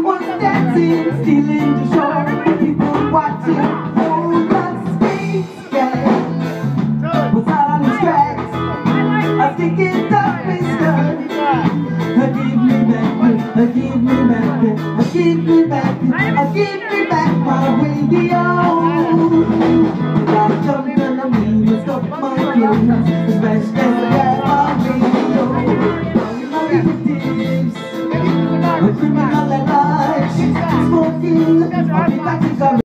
was dancing, stealing the show. People watching, all the streets, yeah. Was out on his tracks. I think it up his gun. Give me back, give me back, give me back, give me back my radio. I jumped on the wheel and stopped my clothes, smashed and grabbed my radio. Fugitives, a criminal at large, smoking, I'll be back in